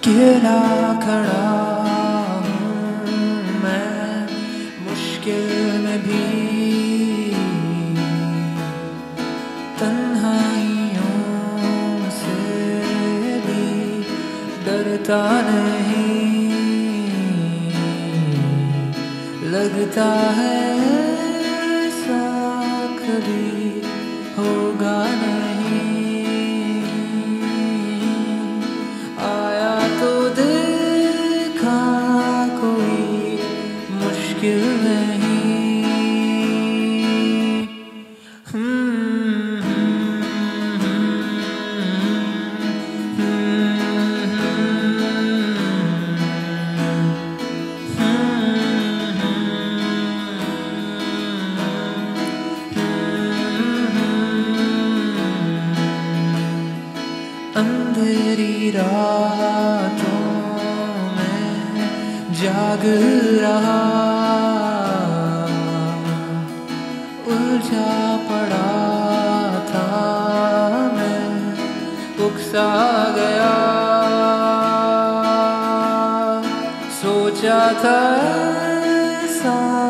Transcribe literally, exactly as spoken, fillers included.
अकेला खड़ा हूँ मैं मुश्किल में भी, तन्हाइयों से भी डरता नहीं। लगता है ऐसा कभी होगा नहीं। आया तो देखा कोई मुश्किल नहीं। अंधेरी रातों में जाग रहा, उलझा पड़ा था मैं, उकसा गया। सोचा था ऐसा